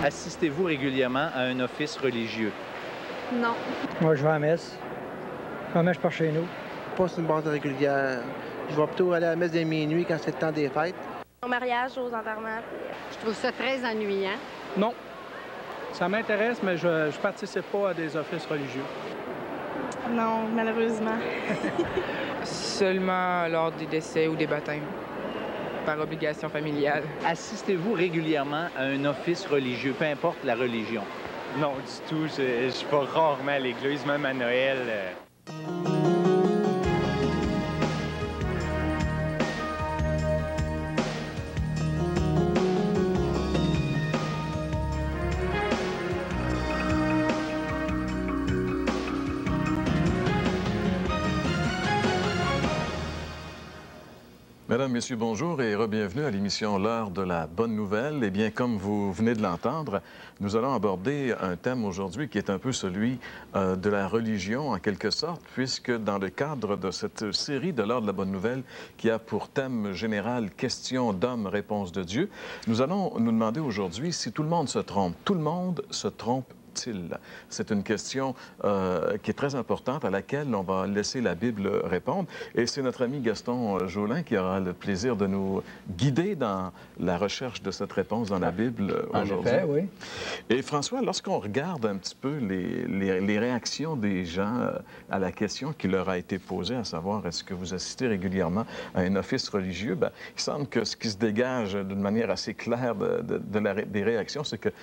Assistez-vous régulièrement à un office religieux? Non. Moi, je vais à la messe. La messe par chez nous. Pas sur une base régulière. Je vais plutôt aller à la messe de minuit quand c'est le temps des fêtes. Au mariage, aux enterrements. Je trouve ça très ennuyant. Non. Ça m'intéresse, mais je ne participe pas à des offices religieux. Non, malheureusement. Seulement lors des décès ou des baptêmes, par obligation familiale. Assistez-vous régulièrement à un office religieux, peu importe la religion? Non, du tout. Je vais rarement à l'église, même à Noël. Mesdames, Messieurs, bonjour et re-bienvenue à l'émission L'heure de la bonne nouvelle. Eh bien, comme vous venez de l'entendre, nous allons aborder un thème aujourd'hui qui est un peu celui de la religion, en quelque sorte, puisque dans le cadre de cette série de L'heure de la bonne nouvelle, qui a pour thème général « Questions d'hommes, réponses de Dieu », nous allons nous demander aujourd'hui si tout le monde se trompe. Tout le monde se trompe. C'est une question qui est très importante à laquelle on va laisser la Bible répondre. Et c'est notre ami Gaston Jolin qui aura le plaisir de nous guider dans la recherche de cette réponse dans la Bible aujourd'hui. En effet, oui. Et François, lorsqu'on regarde un petit peu les réactions des gens à la question qui leur a été posée, à savoir est-ce que vous assistez régulièrement à un office religieux, bien, il semble que ce qui se dégage d'une manière assez claire des réactions, c'est que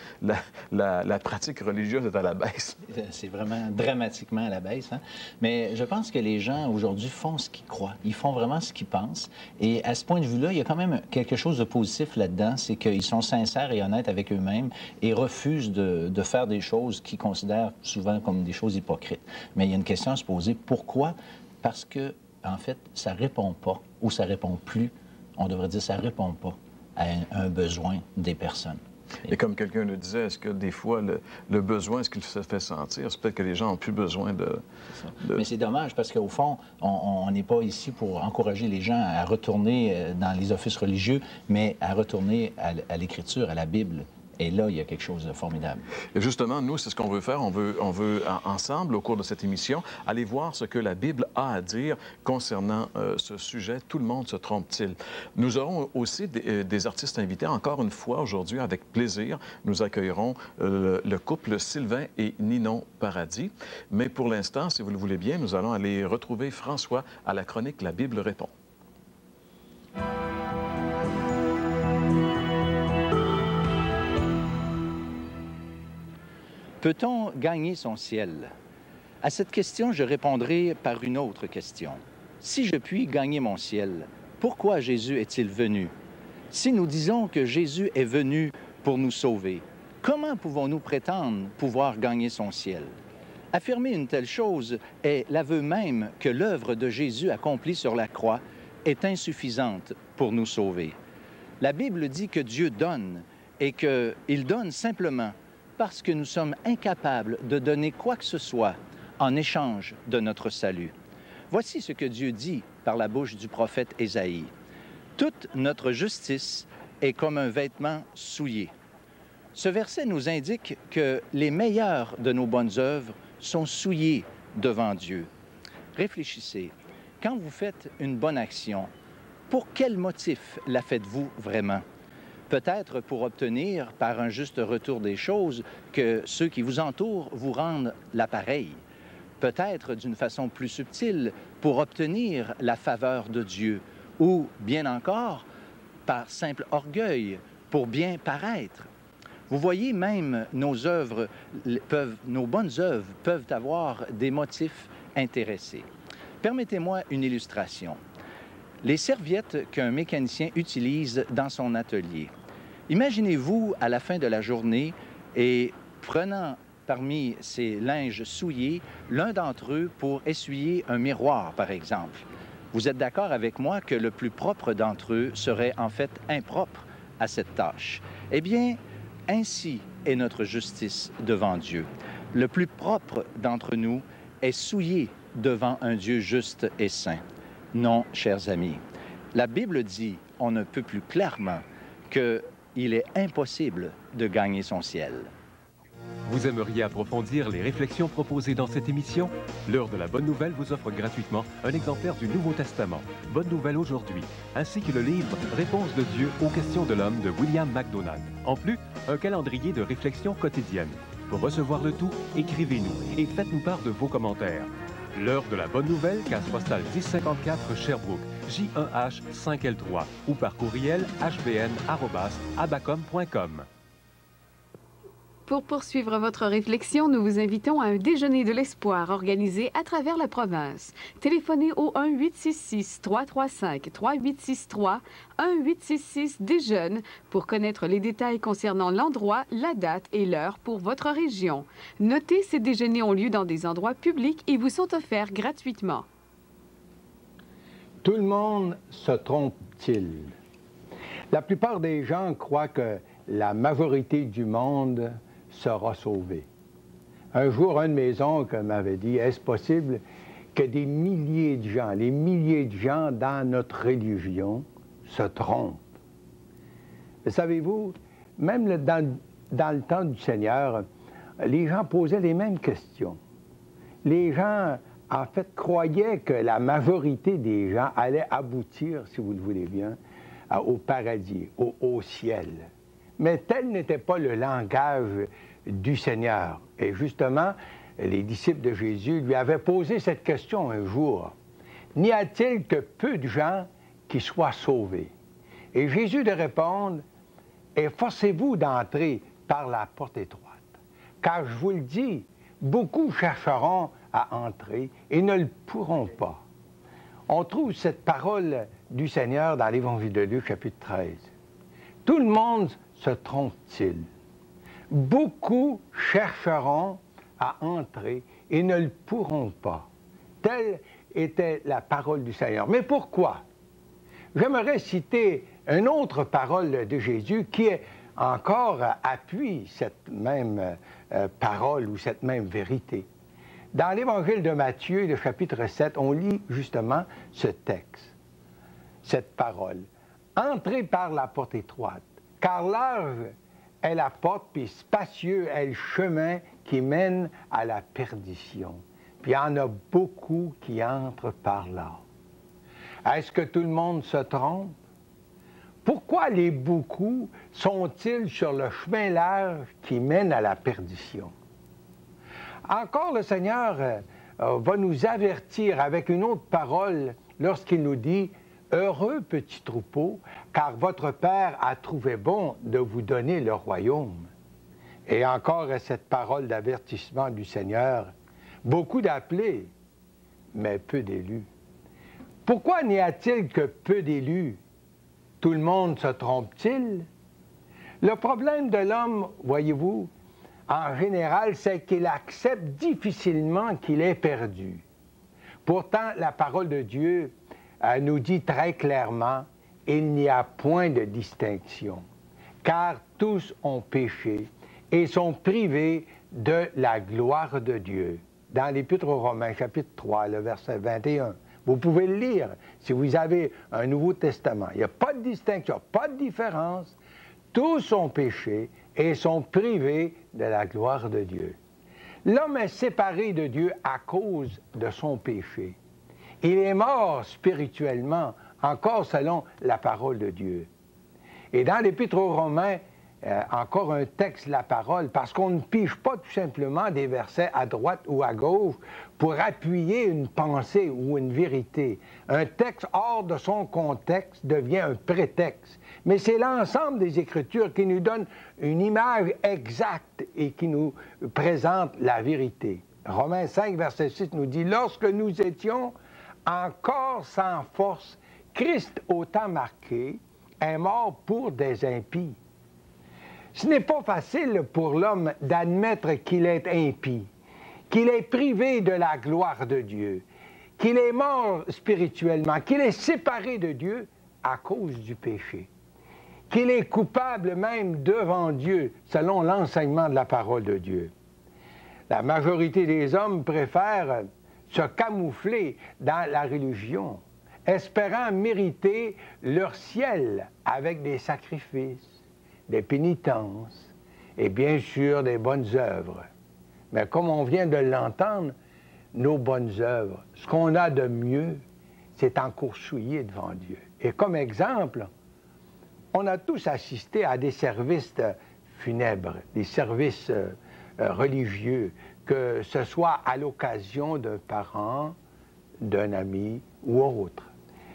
la pratique religieuse est à la baisse. C'est vraiment dramatiquement à la baisse. Hein? Mais je pense que les gens aujourd'hui font ce qu'ils croient. Ils font vraiment ce qu'ils pensent. Et à ce point de vue-là, il y a quand même quelque chose de positif là-dedans, c'est qu'ils sont sincères et honnêtes avec eux-mêmes et refusent de faire des choses qu'ils considèrent souvent comme des choses hypocrites. Mais il y a une question à se poser. Pourquoi? Parce que, en fait, ça répond pas ou ça répond plus. On devrait dire ça répond pas à un besoin des personnes. Et comme quelqu'un le disait, est-ce que des fois, le besoin, est-ce qu'il se fait sentir? C'est peut-être que les gens n'ont plus besoin de... Mais c'est dommage parce qu'au fond, on n'est pas ici pour encourager les gens à retourner dans les offices religieux, mais à retourner à l'Écriture, à la Bible. Et là, il y a quelque chose de formidable. Et justement, nous, c'est ce qu'on veut faire. On veut ensemble, au cours de cette émission, aller voir ce que la Bible a à dire concernant ce sujet. Tout le monde se trompe-t-il? Nous aurons aussi des artistes invités. Encore une fois, aujourd'hui, avec plaisir, nous accueillerons le couple Sylvain et Ninon Paradis. Mais pour l'instant, si vous le voulez bien, nous allons aller retrouver François à la chronique La Bible répond. Peut-on gagner son ciel? À cette question, je répondrai par une autre question. Si je puis gagner mon ciel, pourquoi Jésus est-il venu? Si nous disons que Jésus est venu pour nous sauver, comment pouvons-nous prétendre pouvoir gagner son ciel? Affirmer une telle chose est l'aveu même que l'œuvre de Jésus accomplie sur la croix est insuffisante pour nous sauver. La Bible dit que Dieu donne et qu'il donne simplement parce que nous sommes incapables de donner quoi que ce soit en échange de notre salut. Voici ce que Dieu dit par la bouche du prophète Ésaïe. « Toute notre justice est comme un vêtement souillé. » Ce verset nous indique que les meilleures de nos bonnes œuvres sont souillées devant Dieu. Réfléchissez. Quand vous faites une bonne action, pour quel motif la faites-vous vraiment? Peut-être pour obtenir, par un juste retour des choses, que ceux qui vous entourent vous rendent l'appareil. Peut-être d'une façon plus subtile, pour obtenir la faveur de Dieu. Ou, bien encore, par simple orgueil, pour bien paraître. Vous voyez, même nos bonnes œuvres peuvent avoir des motifs intéressés. Permettez-moi une illustration. Les serviettes qu'un mécanicien utilise dans son atelier. Imaginez-vous à la fin de la journée et prenant parmi ces linges souillés, l'un d'entre eux pour essuyer un miroir, par exemple. Vous êtes d'accord avec moi que le plus propre d'entre eux serait en fait impropre à cette tâche. Eh bien, ainsi est notre justice devant Dieu. Le plus propre d'entre nous est souillé devant un Dieu juste et saint. Non, chers amis, la Bible dit, on ne peut plus clairement, que il est impossible de gagner son ciel. Vous aimeriez approfondir les réflexions proposées dans cette émission? L'heure de la Bonne Nouvelle vous offre gratuitement un exemplaire du Nouveau Testament, Bonne Nouvelle aujourd'hui, ainsi que le livre Réponse de Dieu aux questions de l'homme de William MacDonald. En plus, un calendrier de réflexion quotidienne. Pour recevoir le tout, écrivez-nous et faites-nous part de vos commentaires. L'heure de la Bonne Nouvelle, case postale 1054 Sherbrooke, J1H 5L3 ou par courriel hbn@abacom.com. Pour poursuivre votre réflexion, nous vous invitons à un déjeuner de l'espoir organisé à travers la province. Téléphonez au 1-866-335-3863, 1-866-DÉJEUNE pour connaître les détails concernant l'endroit, la date et l'heure pour votre région. Notez, ces déjeuners ont lieu dans des endroits publics et vous sont offerts gratuitement. Tout le monde se trompe-t-il? La plupart des gens croient que la majorité du monde sera sauvé. Un jour, un de mes oncles m'avait dit, est-ce possible que des milliers de gens, les milliers de gens dans notre religion se trompent? Savez-vous, même dans le temps du Seigneur, les gens posaient les mêmes questions. Les gens, en fait, croyaient que la majorité des gens allaient aboutir, si vous le voulez bien, au paradis, au ciel. Mais tel n'était pas le langage du Seigneur. Et justement, les disciples de Jésus lui avaient posé cette question un jour. N'y a-t-il que peu de gens qui soient sauvés? Et Jésus de répondre, efforcez-vous d'entrer par la porte étroite. Car je vous le dis, beaucoup chercheront à entrer et ne le pourront pas. On trouve cette parole du Seigneur dans l'Évangile de Luc, chapitre 13. Tout le monde se trompe-t-il? Beaucoup chercheront à entrer et ne le pourront pas. Telle était la parole du Seigneur. Mais pourquoi? J'aimerais citer une autre parole de Jésus qui encore appuie cette même parole ou cette même vérité. Dans l'Évangile de Matthieu, le chapitre 7, on lit justement ce texte, cette parole. « Entrez par la porte étroite, car large est la porte, puis spacieux est le chemin qui mène à la perdition. Puis il y en a beaucoup qui entrent par là. » Est-ce que tout le monde se trompe? Pourquoi les beaucoup sont-ils sur le chemin large qui mène à la perdition? Encore, le Seigneur va nous avertir avec une autre parole lorsqu'il nous dit « Heureux petit troupeau, car votre Père a trouvé bon de vous donner le royaume. » Et encore cette parole d'avertissement du Seigneur « Beaucoup d'appelés, mais peu d'élus. » Pourquoi n'y a-t-il que peu d'élus? Tout le monde se trompe-t-il? Le problème de l'homme, voyez-vous, en général, c'est qu'il accepte difficilement qu'il est perdu. Pourtant, la parole de Dieu nous dit très clairement, il n'y a point de distinction, car tous ont péché et sont privés de la gloire de Dieu. Dans l'Épître aux Romains, chapitre 3, le verset 21. Vous pouvez le lire si vous avez un Nouveau Testament. Il n'y a pas de distinction, pas de différence. Tous ont péché et sont privés de la gloire de Dieu. L'homme est séparé de Dieu à cause de son péché. Il est mort spirituellement, encore selon la parole de Dieu. Et dans l'Épître aux Romains, encore un texte de la parole, parce qu'on ne pige pas tout simplement des versets à droite ou à gauche pour appuyer une pensée ou une vérité. Un texte hors de son contexte devient un prétexte. Mais c'est l'ensemble des Écritures qui nous donne une image exacte et qui nous présente la vérité. Romains 5, verset 6 nous dit « Lorsque nous étions encore sans force, Christ, au temps marqué, est mort pour des impies. » Ce n'est pas facile pour l'homme d'admettre qu'il est impie, qu'il est privé de la gloire de Dieu, qu'il est mort spirituellement, qu'il est séparé de Dieu à cause du péché, qu'il est coupable même devant Dieu, selon l'enseignement de la parole de Dieu. La majorité des hommes préfèrent se camoufler dans la religion, espérant mériter leur ciel avec des sacrifices, des pénitences et bien sûr des bonnes œuvres. Mais comme on vient de l'entendre, nos bonnes œuvres, ce qu'on a de mieux, c'est encore souillé devant Dieu. Et comme exemple, on a tous assisté à des services funèbres, des services religieux, que ce soit à l'occasion d'un parent, d'un ami ou autre.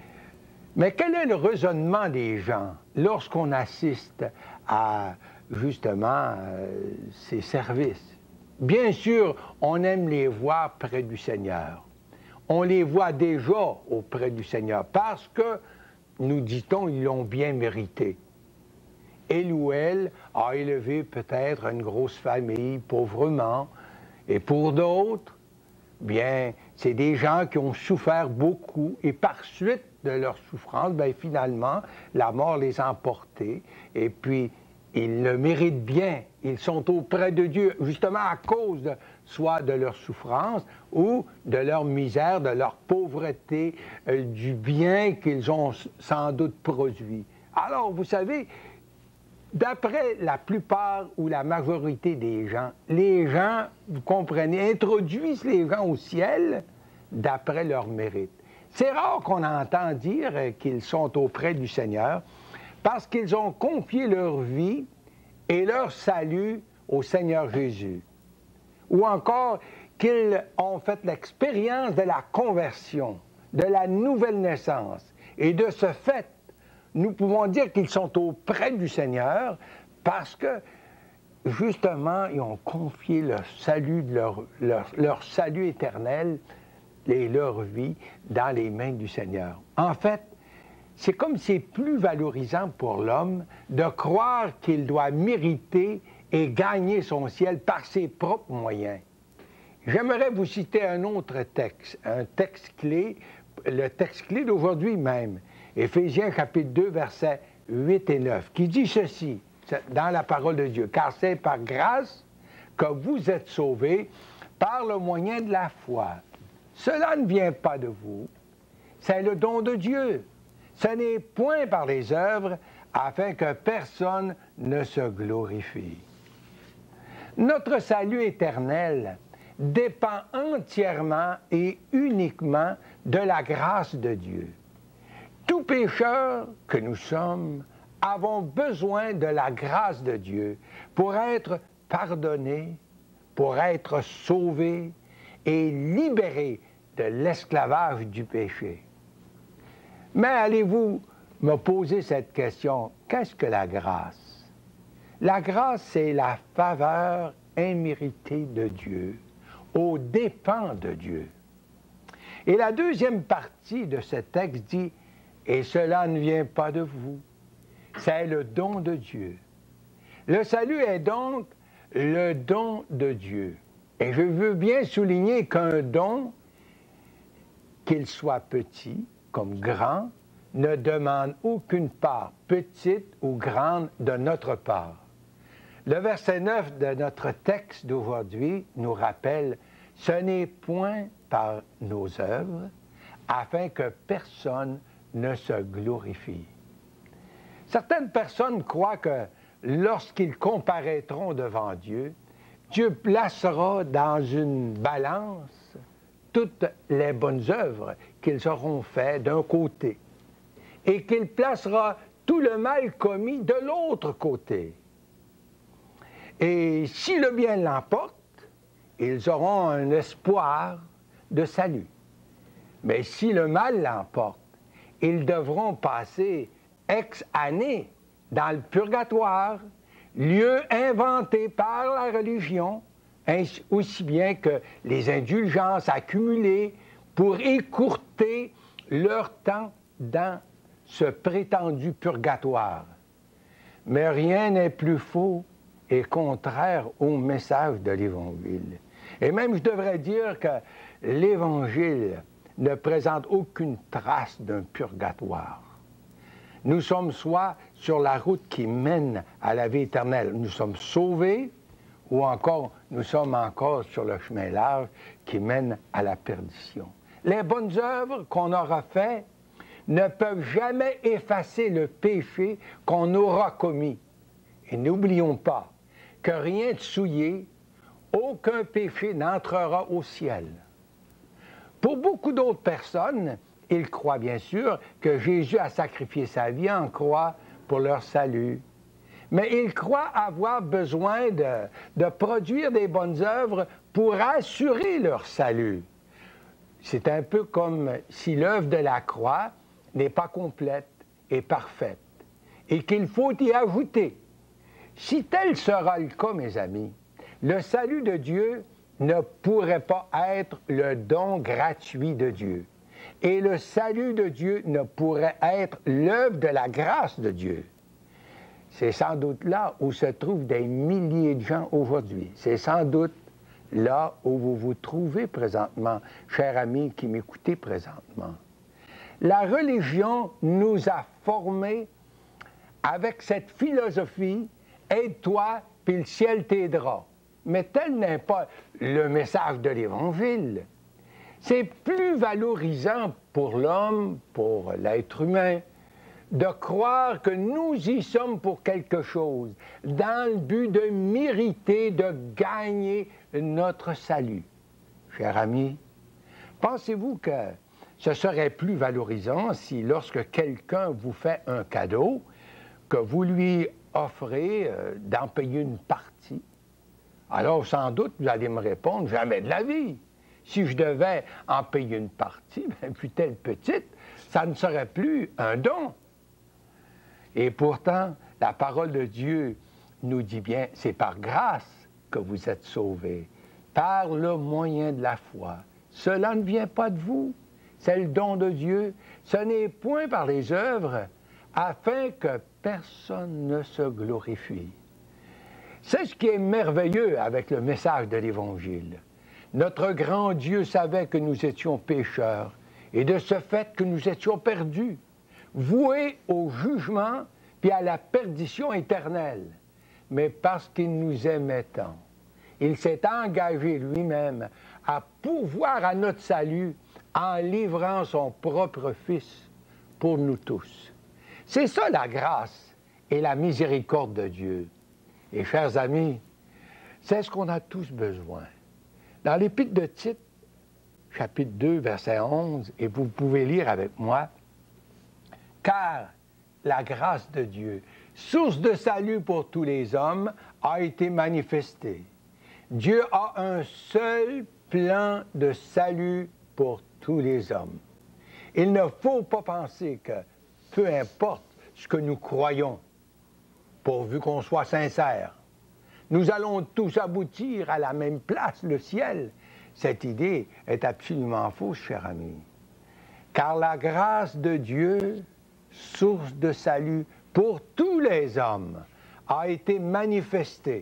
Mais quel est le raisonnement des gens lorsqu'on assiste à, justement, ces services? Bien sûr, on aime les voir près du Seigneur. On les voit déjà auprès du Seigneur parce que, nous dit-on, ils l'ont bien mérité. Il ou elle a élevé peut-être une grosse famille pauvrement, et pour d'autres, bien, c'est des gens qui ont souffert beaucoup, et par suite de leur souffrance, bien, finalement, la mort les a emportés, et puis ils le méritent bien. Ils sont auprès de Dieu, justement à cause soit de leur souffrance ou de leur misère, de leur pauvreté, du bien qu'ils ont sans doute produit. Alors, vous savez, d'après la plupart ou la majorité des gens, les gens, vous comprenez, introduisent les gens au ciel d'après leur mérite. C'est rare qu'on entend dire qu'ils sont auprès du Seigneur parce qu'ils ont confié leur vie et leur salut au Seigneur Jésus. Ou encore qu'ils ont fait l'expérience de la conversion, de la nouvelle naissance. Et de ce fait, nous pouvons dire qu'ils sont auprès du Seigneur parce que, justement, ils ont confié leur salut, leur salut éternel et leur vie dans les mains du Seigneur. En fait, c'est comme c'est plus valorisant pour l'homme de croire qu'il doit mériter et gagner son ciel par ses propres moyens. J'aimerais vous citer un autre texte, un texte clé, le texte clé d'aujourd'hui même, Éphésiens chapitre 2, versets 8 et 9, qui dit ceci, dans la parole de Dieu, « Car c'est par grâce que vous êtes sauvés par le moyen de la foi. Cela ne vient pas de vous, c'est le don de Dieu. Ce n'est point par les œuvres, afin que personne ne se glorifie. » Notre salut éternel dépend entièrement et uniquement de la grâce de Dieu. Tout pécheur que nous sommes avons besoin de la grâce de Dieu pour être pardonnés, pour être sauvés et libérés de l'esclavage du péché. Mais allez-vous me poser cette question, qu'est-ce que la grâce? La grâce, c'est la faveur imméritée de Dieu, aux dépens de Dieu. Et la deuxième partie de ce texte dit, « Et cela ne vient pas de vous, c'est le don de Dieu. » Le salut est donc le don de Dieu. Et je veux bien souligner qu'un don, qu'il soit petit comme grand, ne demande aucune part, petite ou grande, de notre part. Le verset 9 de notre texte d'aujourd'hui nous rappelle « Ce n'est point par nos œuvres, afin que personne ne se glorifie. » Certaines personnes croient que lorsqu'ils comparaîtront devant Dieu, Dieu placera dans une balance toutes les bonnes œuvres qu'ils auront faites d'un côté et qu'il placera tout le mal commis de l'autre côté. Et si le bien l'emporte, ils auront un espoir de salut. Mais si le mal l'emporte, ils devront passer ex années dans le purgatoire, lieu inventé par la religion, aussi bien que les indulgences accumulées pour écourter leur temps dans ce prétendu purgatoire. Mais rien n'est plus faux et contraire au message de l'Évangile. Et même, je devrais dire que l'Évangile ne présente aucune trace d'un purgatoire. Nous sommes soit sur la route qui mène à la vie éternelle, nous sommes sauvés, ou encore nous sommes encore sur le chemin large qui mène à la perdition. Les bonnes œuvres qu'on aura faites ne peuvent jamais effacer le péché qu'on aura commis. Et n'oublions pas que rien de souillé, aucun péché n'entrera au ciel. Pour beaucoup d'autres personnes, ils croient bien sûr que Jésus a sacrifié sa vie en croix pour leur salut. Mais ils croient avoir besoin de produire des bonnes œuvres pour assurer leur salut. C'est un peu comme si l'œuvre de la croix n'est pas complète et parfaite, et qu'il faut y ajouter. Si tel sera le cas, mes amis, le salut de Dieu ne pourrait pas être le don gratuit de Dieu. Et le salut de Dieu ne pourrait être l'œuvre de la grâce de Dieu. C'est sans doute là où se trouvent des milliers de gens aujourd'hui. C'est sans doute là où vous vous trouvez présentement, chers amis qui m'écoutez présentement. La religion nous a formés avec cette philosophie « aide-toi, puis le ciel t'aidera ». Mais tel n'est pas le message de l'Évangile. C'est plus valorisant pour l'homme, pour l'être humain, de croire que nous y sommes pour quelque chose, dans le but de mériter, de gagner notre salut. Chers amis, pensez-vous que ce serait plus valorisant si, lorsque quelqu'un vous fait un cadeau, que vous lui offrez d'en payer une partie? Alors, sans doute, vous allez me répondre, jamais de la vie. Si je devais en payer une partie, fût-elle petite, ça ne serait plus un don. Et pourtant, la parole de Dieu nous dit bien, c'est par grâce que vous êtes sauvés, par le moyen de la foi. Cela ne vient pas de vous, c'est le don de Dieu. Ce n'est point par les œuvres, afin que personne ne se glorifie. C'est ce qui est merveilleux avec le message de l'Évangile. Notre grand Dieu savait que nous étions pécheurs et de ce fait que nous étions perdus, voués au jugement puis à la perdition éternelle. Mais parce qu'il nous aimait tant, il s'est engagé lui-même à pourvoir à notre salut en livrant son propre Fils pour nous tous. C'est ça la grâce et la miséricorde de Dieu. Et chers amis, c'est ce qu'on a tous besoin. Dans l'Épître de Tite, chapitre 2, verset 11, et vous pouvez lire avec moi, « Car la grâce de Dieu, source de salut pour tous les hommes, a été manifestée. Dieu a un seul plan de salut pour tous les hommes. Il ne faut pas penser que, peu importe ce que nous croyons, pourvu qu'on soit sincère, nous allons tous aboutir à la même place, le ciel. Cette idée est absolument fausse, chers amis. Car la grâce de Dieu, source de salut pour tous les hommes, a été manifestée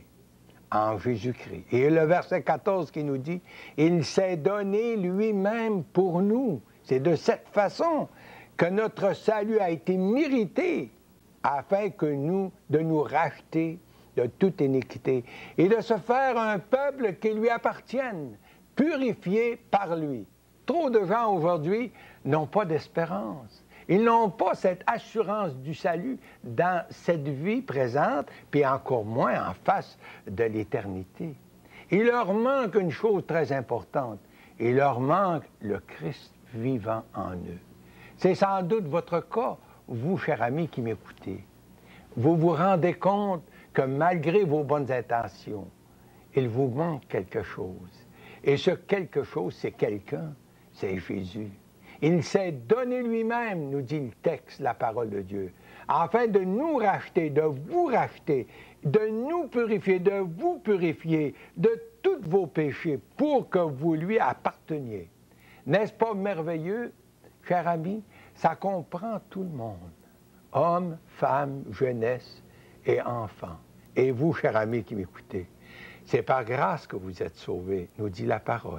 en Jésus-Christ. Et le verset 14 qui nous dit, « Il s'est donné lui-même pour nous ». C'est de cette façon que notre salut a été mérité, afin que de nous racheter de toute iniquité et de se faire un peuple qui lui appartienne, purifié par lui. Trop de gens aujourd'hui n'ont pas d'espérance. Ils n'ont pas cette assurance du salut dans cette vie présente, puis encore moins en face de l'éternité. Il leur manque une chose très importante. Il leur manque le Christ vivant en eux. C'est sans doute votre cas, vous, chers amis qui m'écoutez. Vous vous rendez compte que malgré vos bonnes intentions, il vous manque quelque chose. Et ce quelque chose, c'est quelqu'un, c'est Jésus. Il s'est donné lui-même, nous dit le texte, la parole de Dieu, afin de nous racheter, de vous racheter, de nous purifier, de vous purifier de tous vos péchés pour que vous lui apparteniez. N'est-ce pas merveilleux, chers amis? Ça comprend tout le monde. Hommes, femmes, jeunesse et enfants. Et vous, chers amis qui m'écoutez, c'est par grâce que vous êtes sauvés, nous dit la parole.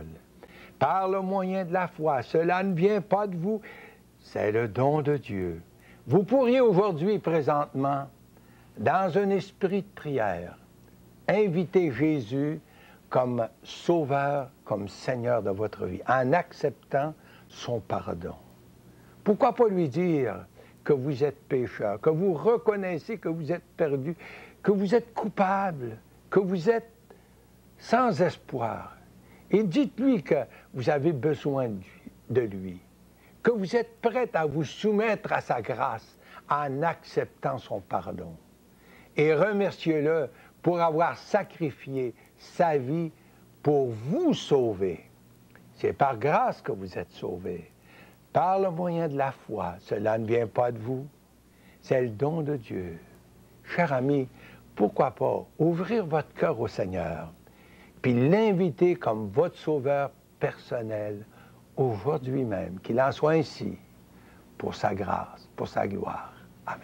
Par le moyen de la foi, cela ne vient pas de vous, c'est le don de Dieu. Vous pourriez aujourd'hui, présentement, dans un esprit de prière, inviter Jésus comme sauveur, comme Seigneur de votre vie, en acceptant son pardon. Pourquoi pas lui dire que vous êtes pécheur, que vous reconnaissez que vous êtes perdu, que vous êtes coupable, que vous êtes sans espoir. Et dites-lui que vous avez besoin de lui, que vous êtes prête à vous soumettre à sa grâce en acceptant son pardon. Et remerciez-le pour avoir sacrifié sa vie pour vous sauver. C'est par grâce que vous êtes sauvés, par le moyen de la foi. Cela ne vient pas de vous, c'est le don de Dieu. Cher ami, pourquoi pas ouvrir votre cœur au Seigneur, puis l'inviter comme votre sauveur personnel aujourd'hui même. Qu'il en soit ainsi pour sa grâce, pour sa gloire. Amen.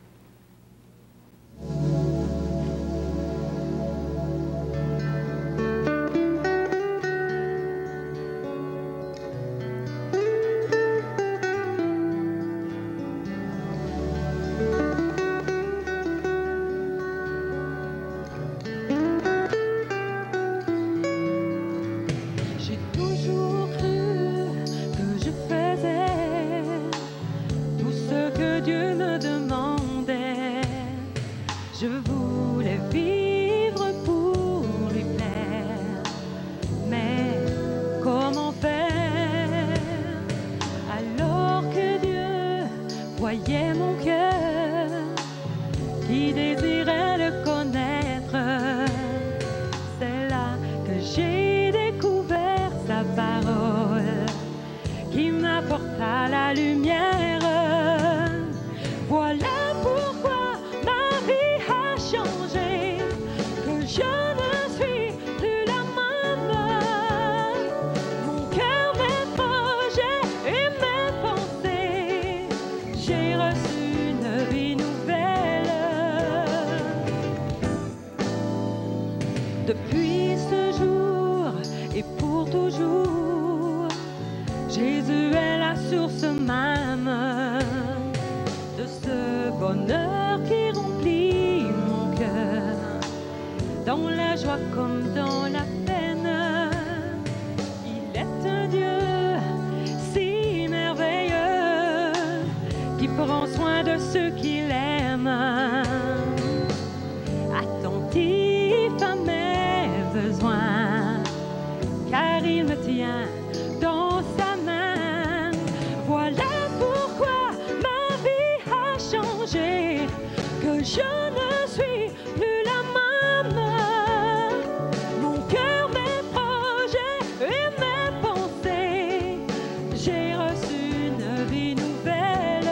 Depuis ce jour et pour toujours, Jésus est la source même de ce bonheur qui remplit mon cœur, dans la joie comme dans la peine. Il est un Dieu si merveilleux qui prend soin de ceux qu'il aime, attentif à mes besoins, car il me tient dans sa main. Voilà pourquoi ma vie a changé, que je ne suis plus la même. Mon cœur, mes projets et mes pensées, j'ai reçu une vie nouvelle.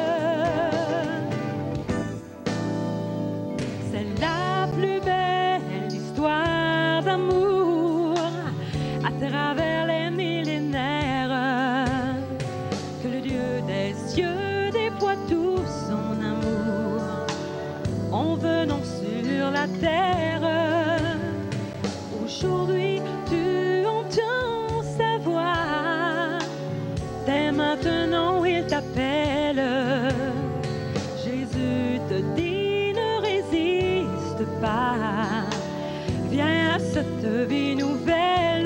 C'est la plus belle histoire d'amour à travers les millénaires, que le Dieu des cieux déploie tout son amour en venant sur la terre. Aujourd'hui, tu entends sa voix, dès maintenant il t'appelle. Jésus te dit ne résiste pas, viens à cette vie nouvelle.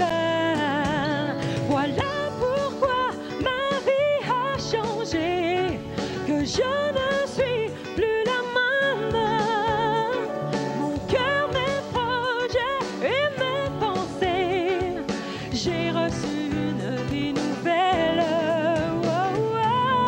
Voilà pourquoi ma vie a changé, que je ne suis plus la même. Mon cœur, mes projets et mes pensées, j'ai reçu une vie nouvelle. Oh, oh.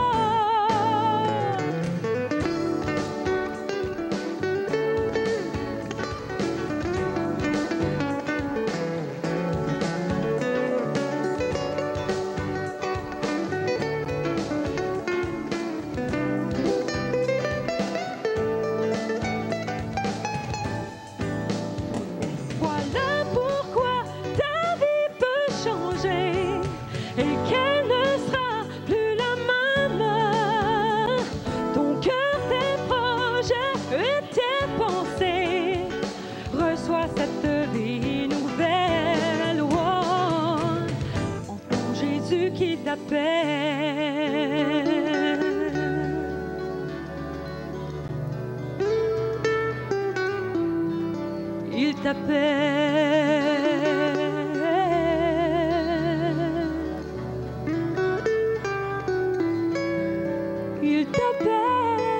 Voilà pourquoi ta vie peut changer et qu'elle ne sera plus la même. Ton cœur, tes projets et tes pensées, reçois cette vie nouvelle. Oh, entends Jésus qui t'appelle. Il t'appelle. Il t'appelle.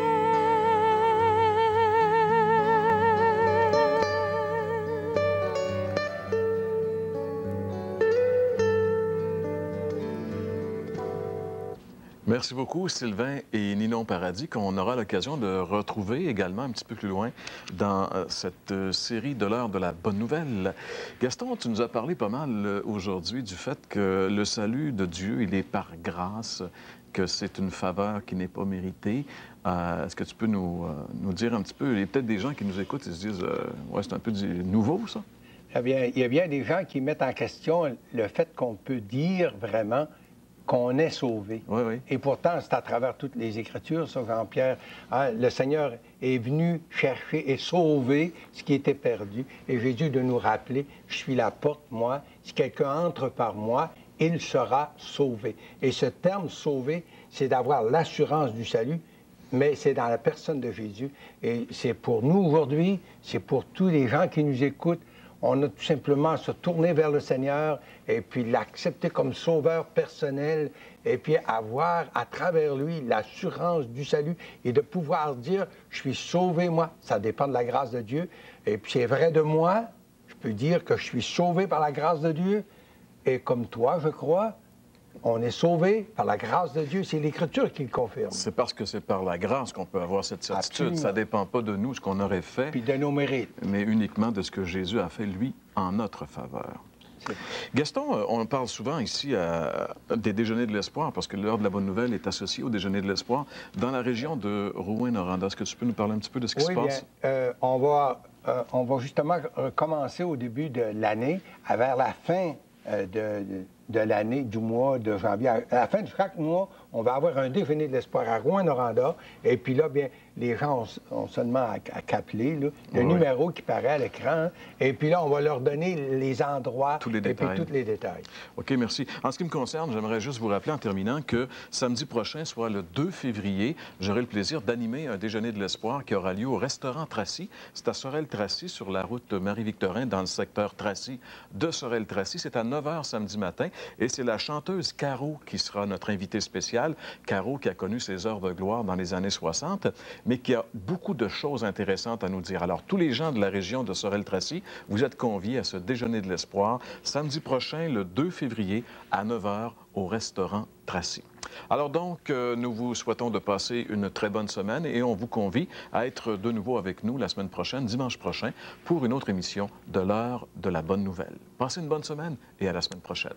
Merci beaucoup, Sylvain et Ninon Paradis, qu'on aura l'occasion de retrouver également un petit peu plus loin dans cette série de l'heure de la bonne nouvelle. Gaston, tu nous as parlé pas mal aujourd'hui du fait que le salut de Dieu, il est par grâce, que c'est une faveur qui n'est pas méritée. Est-ce que tu peux nous dire un petit peu, il y a peut-être des gens qui nous écoutent et se disent ouais, c'est un peu nouveau, ça? Il y a bien des gens qui mettent en question le fait qu'on peut dire vraiment qu'on est sauvé. Oui, oui. Et pourtant, c'est à travers toutes les Écritures, ça, Jean-Pierre. Hein, le Seigneur est venu chercher et sauver ce qui était perdu. Et Jésus de nous rappeler, je suis la porte, moi. Si quelqu'un entre par moi, il sera sauvé. Et ce terme « sauvé », c'est d'avoir l'assurance du salut, mais c'est dans la personne de Jésus. Et c'est pour nous aujourd'hui, c'est pour tous les gens qui nous écoutent. On a tout simplement à se tourner vers le Seigneur et puis l'accepter comme sauveur personnel et puis avoir à travers lui l'assurance du salut et de pouvoir dire « je suis sauvé, moi ». Ça dépend de la grâce de Dieu. Et puis c'est vrai de moi, je peux dire que je suis sauvé par la grâce de Dieu. Et comme toi, je crois, on est sauvé par la grâce de Dieu. C'est l'Écriture qui le confirme. C'est parce que c'est par la grâce qu'on peut avoir cette certitude. Absolument. Ça ne dépend pas de nous, ce qu'on aurait fait. Puis de nos mérites. Mais uniquement de ce que Jésus a fait, lui, en notre faveur. Gaston, on parle souvent ici des déjeuners de l'espoir, parce que l'heure de la bonne nouvelle est associée au déjeuner de l'espoir. Dans la région de Rouyn-Noranda, est-ce que tu peux nous parler un petit peu de ce qui se passe? Oui, on va justement commencer au début de l'année, vers la fin de l'année, du mois de janvier. À la fin de chaque mois, on va avoir un déjeuner de l'espoir à Rouyn-Noranda. Et puis là, bien, les gens ont seulement à qu'appeler le numéro qui paraît à l'écran. Et puis là, on va leur donner les endroits tous les détails. Et puis tous les détails. OK, merci. En ce qui me concerne, j'aimerais juste vous rappeler en terminant que samedi prochain, soit le 2 février, j'aurai le plaisir d'animer un déjeuner de l'espoir qui aura lieu au restaurant Tracy. C'est à Sorel-Tracy, sur la route Marie-Victorin, dans le secteur Tracy de Sorel-Tracy. C'est à 9h samedi matin. Et c'est la chanteuse Caro qui sera notre invitée spéciale. Caro qui a connu ses heures de gloire dans les années 60, mais qui a beaucoup de choses intéressantes à nous dire. Alors, tous les gens de la région de Sorel-Tracy, vous êtes conviés à ce déjeuner de l'espoir samedi prochain, le 2 février, à 9h, au restaurant Tracy. Alors donc, nous vous souhaitons de passer une très bonne semaine et on vous convie à être de nouveau avec nous la semaine prochaine, dimanche prochain, pour une autre émission de l'heure de la bonne nouvelle. Passez une bonne semaine et à la semaine prochaine.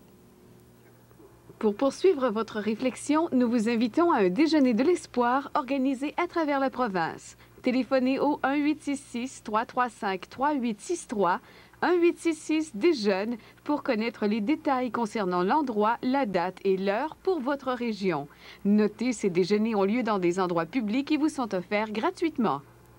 Pour poursuivre votre réflexion, nous vous invitons à un déjeuner de l'espoir organisé à travers la province. Téléphonez au 1-866-335-3863, 1-866-DÉJEUNE pour connaître les détails concernant l'endroit, la date et l'heure pour votre région. Notez, ces déjeuners ont lieu dans des endroits publics et vous sont offerts gratuitement.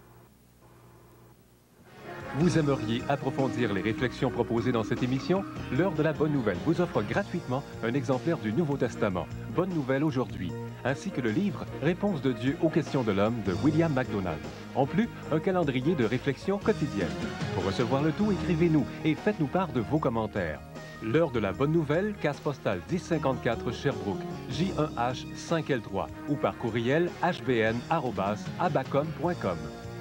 Vous aimeriez approfondir les réflexions proposées dans cette émission? L'heure de la bonne nouvelle vous offre gratuitement un exemplaire du Nouveau Testament, Bonne nouvelle aujourd'hui, ainsi que le livre Réponse de Dieu aux questions de l'homme de William MacDonald. En plus, un calendrier de réflexion quotidienne. Pour recevoir le tout, écrivez-nous et faites-nous part de vos commentaires. L'heure de la bonne nouvelle, case postale 1054 Sherbrooke, J1H 5L3 ou par courriel hbn@abacom.com.